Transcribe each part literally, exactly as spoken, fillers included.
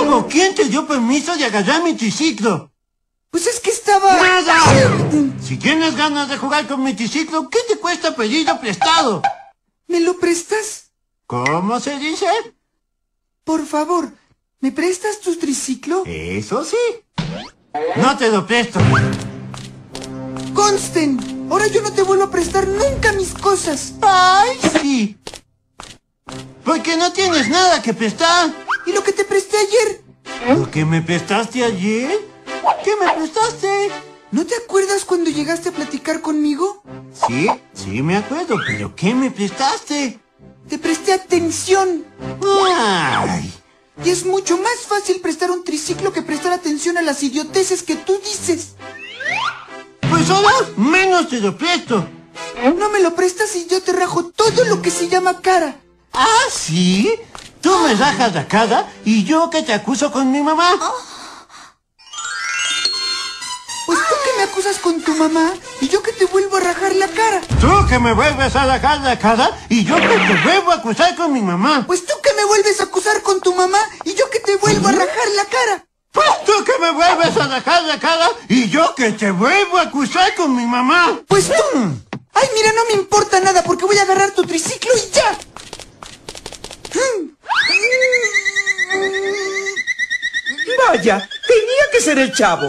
Luego, ¿quién te dio permiso de agarrar mi triciclo? Pues es que estaba... ¡Nada! Si tienes ganas de jugar con mi triciclo, ¿qué te cuesta pedirlo prestado? ¿Me lo prestas? ¿Cómo se dice? Por favor, ¿me prestas tu triciclo? Eso sí. No te lo presto. ¡Consten! Ahora yo no te vuelvo a prestar nunca mis cosas. ¡Ay, sí! Porque no tienes nada que prestar. ¿Y lo que te presté ayer? ¿Lo que me prestaste ayer? ¿Qué me prestaste? ¿No te acuerdas cuando llegaste a platicar conmigo? Sí, sí me acuerdo, pero ¿qué me prestaste? Te presté atención. ¡Ay! Y es mucho más fácil prestar un triciclo que prestar atención a las idioteces que tú dices. Pues ahora menos te lo presto. No me lo prestas y yo te rajo todo lo que se llama cara. ¿Ah, sí? Tú me rajas la cara y yo que te acuso con mi mamá. Pues tú que me acusas con tu mamá y yo que te vuelvo a rajar la cara. Tú que me vuelves a rajar la cara y yo que te vuelvo a acusar con mi mamá. Pues tú que me vuelves a acusar con tu mamá y yo que te vuelvo a rajar la cara. Pues tú que me vuelves a rajar la cara y yo que te vuelvo a acusar con mi mamá. Pues tú... Ay, mira, no me importa nada porque voy a agarrar tu triciclo y ya. Vaya, tenía que ser el chavo.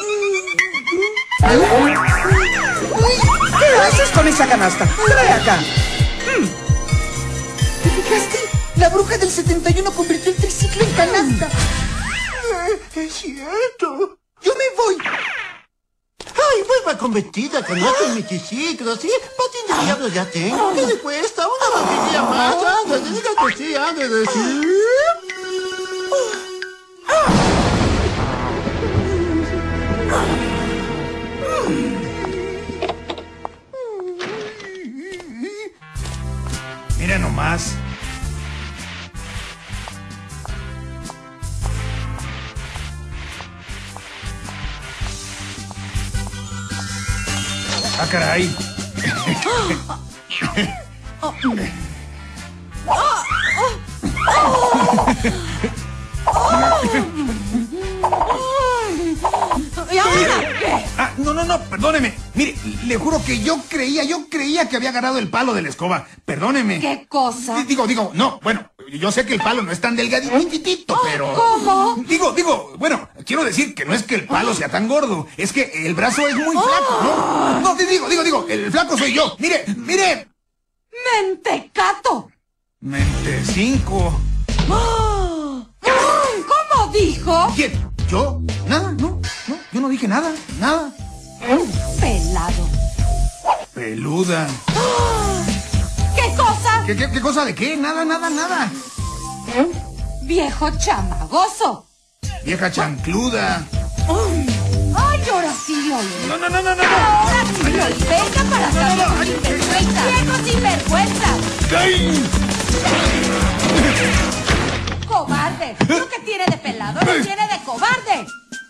¿Qué haces con esa canasta? Trae acá. ¿Te fijaste? La bruja del setenta y uno convirtió el triciclo en canasta. Es cierto. Yo me voy. Ay, vuelva convertida con otro en mi triciclo, ¿sí? Patín de diablo ya tengo. ¿Qué le cuesta? Una batería más. Ándale, diga que sí, ándale, sí. Mira nomás. Ah, caray. ¿Y ahora qué? Ah, no, no, no, perdóneme. Mire, le juro que yo creía, yo creía que había agarrado el palo de la escoba. Perdóneme. ¿Qué cosa? D- Digo, digo, no, bueno, yo sé que el palo no es tan delgadititito, pero... ¿Cómo? Digo, digo, bueno, quiero decir que no es que el palo sea tan gordo, es que el brazo es muy flaco, ¿no? No, digo, digo, digo, el flaco soy yo. Mire, mire. ¡Mentecato! Mente cinco. ¿Cómo dijo? ¿Quién? ¿Yo? Nada, no, no, yo no dije nada, nada. Pelado. Peluda. ¿Qué cosa? ¿Qué, qué, qué cosa de qué? Nada, nada, nada. Viejo chamagoso. Vieja chancluda. Ay, ahora sí, oye. No, no, no, no, no. Ahora sí, oye. Venga para acá, viejo sinvergüenza. Viejo sinvergüenza. ¡Ay! Cobarde. Lo que tiene de pelado lo tiene de cobarde.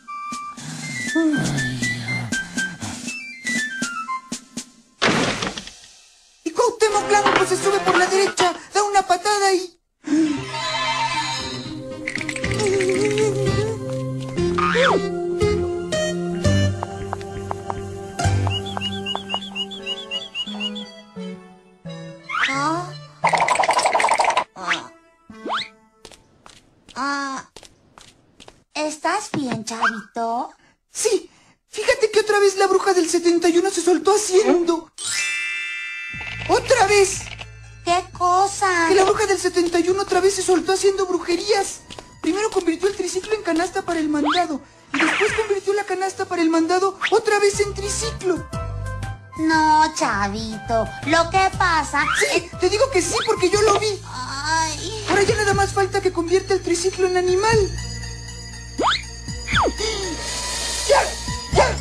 Y Cuauhtémoc Blanco pues se sube por la derecha, da una patada y... Ah. Ah. Ah. ¿Estás bien, chavito? Sí, fíjate que otra vez la bruja del setenta y uno se soltó haciendo... ¡Otra vez! ¿Qué cosa? Que la bruja del setenta y uno otra vez se soltó haciendo brujerías. Primero convirtió el triciclo en canasta para el mandado. Y después convirtió la canasta para el mandado otra vez en triciclo. No, chavito. Lo que pasa... Sí, te digo que sí porque yo lo vi. Ay. Ahora ya nada más falta que convierta el triciclo en animal. ¡Ya! ¡Ya!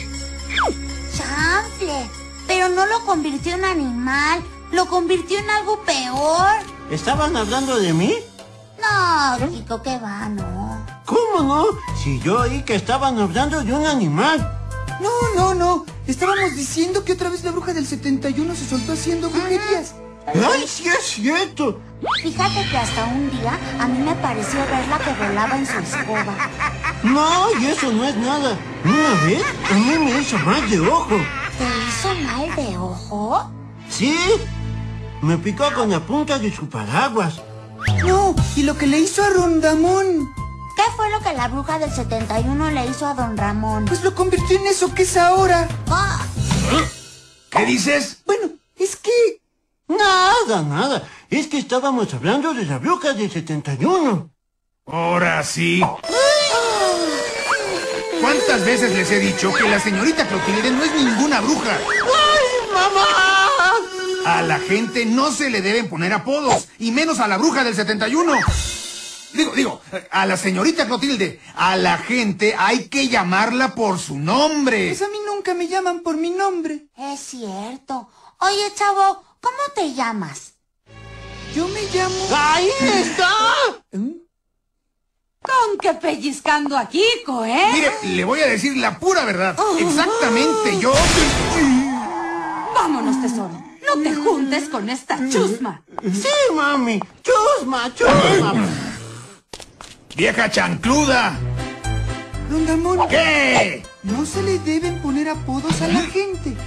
Chanfle. Pero no lo convirtió en animal. Lo convirtió en algo peor. ¿Estaban hablando de mí? No, Kiko, que va, no. ¿Cómo no? Si yo oí que estaban hablando de un animal. No, no, no. Estábamos diciendo que otra vez la bruja del setenta y uno se soltó haciendo brujerías. ¡Ay, sí es cierto! Fíjate que hasta un día a mí me pareció verla que volaba en su escoba. No, y eso no es nada. Una vez a mí me hizo mal de ojo. ¿Te hizo mal de ojo? ¿Sí? Me picó con la punta de su paraguas. No, y lo que le hizo a Rondamón. ¿Qué fue lo que la bruja del setenta y uno le hizo a don Ramón? Pues lo convirtió en eso que es ahora. ¡Ah! ¿Qué dices? Bueno, es que... Nada, nada. Es que estábamos hablando de la bruja del setenta y uno. Ahora sí. ¿Cuántas veces les he dicho que la señorita Clotilde no es ninguna bruja? ¡Ay, mamá! A la gente no se le deben poner apodos, y menos a la bruja del setenta y uno. Digo, digo, a la señorita Clotilde, a la gente hay que llamarla por su nombre. Pues a mí nunca me llaman por mi nombre. Es cierto. Oye, chavo, ¿cómo te llamas? Yo me llamo... ¡Ahí está! Con que pellizcando a Kiko, ¿eh? Mire, le voy a decir la pura verdad. Exactamente, yo... Vámonos, tesoro. No te juntes con esta chusma. Sí, mami. Chusma, chusma. ¡Vieja chancluda! Rondamón, ¿Qué? no se le deben poner apodos a la gente.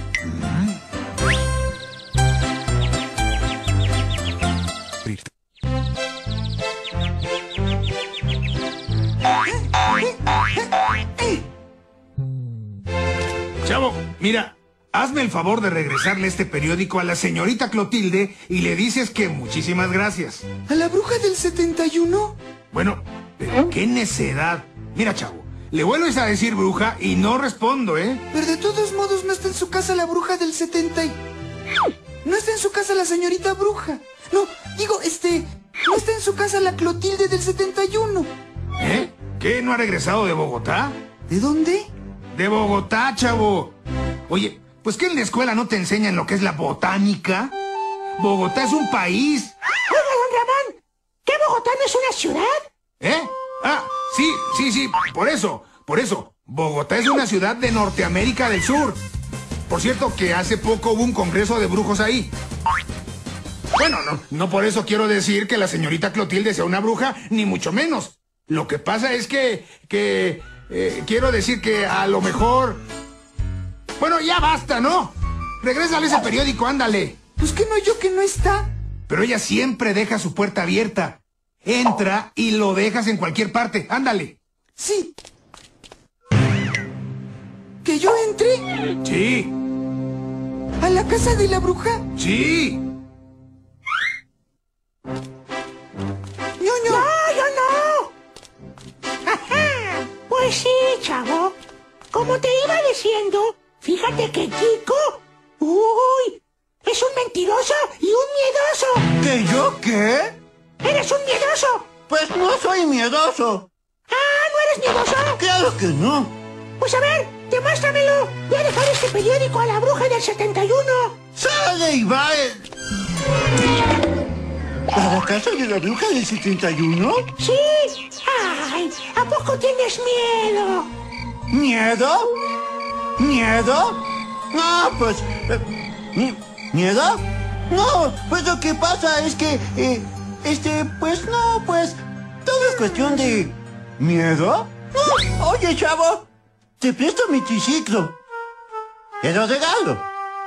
Chavo, mira, hazme el favor de regresarle este periódico a la señorita Clotilde y le dices que muchísimas gracias. ¿A la bruja del setenta y uno? Bueno, pero qué necedad. Mira, chavo, le vuelves a decir bruja y no respondo, ¿eh? Pero de todos modos no está en su casa la bruja del setenta y... No está en su casa la señorita bruja. No, digo, este... No está en su casa la Clotilde del setenta y uno. ¿Eh? ¿Qué? ¿No ha regresado de Bogotá? ¿De dónde? De Bogotá, chavo. Oye, pues que en la escuela no te enseñan lo que es la botánica. Bogotá es un país. Oiga, don Ramón, ¿qué Bogotá no es una ciudad? ¿Eh? Ah, sí, sí, sí, por eso, por eso. Bogotá es una ciudad de Norteamérica del Sur. Por cierto, que hace poco hubo un congreso de brujos ahí. Bueno, no, no por eso quiero decir que la señorita Clotilde sea una bruja, ni mucho menos. Lo que pasa es que, que, eh, quiero decir que a lo mejor... Bueno, ya basta, ¿no? Regrésale ese periódico, ándale. Pues que no, yo que no está. Pero ella siempre deja su puerta abierta. Entra y lo dejas en cualquier parte, ándale. Sí. ¿Que yo entré? Sí, ¿A la casa de la bruja? sí. ¡Ñoño! ¡No, yo no! Ajá, pues sí, chavo. Como te iba diciendo, fíjate que Kiko... ¡Uy! Es un mentiroso y un miedoso. ¿Que yo qué? ¡Eres un miedoso! Pues no soy miedoso. ¡Ah, no eres miedoso! Claro que no. Pues a ver, demuéstramelo. Voy a dejar este periódico a la bruja del setenta y uno. Sale y va. eh. ¿A la casa de la bruja del setenta y uno? ¿Sí? ¡Ay! ¿A poco tienes miedo? ¿Miedo? ¿Miedo? No, pues... eh, mi- ¿Miedo? No, pues lo que pasa es que... eh, este, pues no, pues... Todo es cuestión de... ¿Miedo? No, oye, chavo. Te presto mi triciclo. Te lo regalo.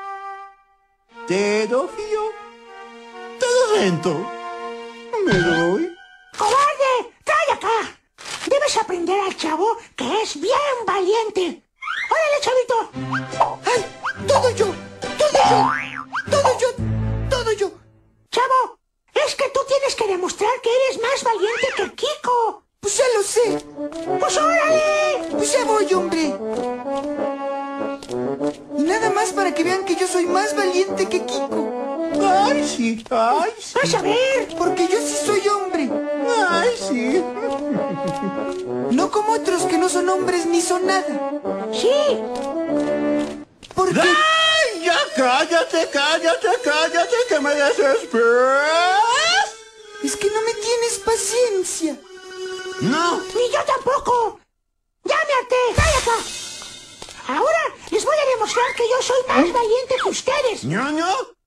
Te lo fío. Te lo rento. Me doy. ¡Cobarde! ¡Trae acá! Debes aprender al chavo que es bien valiente. ¡Órale, chavito! ¡Ay! ¡Todo yo! ¡Todo yo! ¡Todo yo! ¡Todo yo! Chavo, es que tú tienes que demostrar que eres más valiente que Kiko. Pues ya lo sé. ¡Pues órale! Pues ya voy, hombre. Y nada más para que vean que yo soy más valiente que Kiko. Ay, sí, ay, sí. Vas a ver. Porque yo sí soy hombre. Ay, sí. No como otros que no son hombres ni son nada. Sí. Porque... ¡Ay! Ya cállate, cállate, cállate, que me desesperas. Es que no me tienes paciencia. No. Ni yo tampoco. ¡Ya me harté! ¡Trae acá! Ahora les voy a demostrar que yo soy más valiente que ustedes. ¿Ñoño?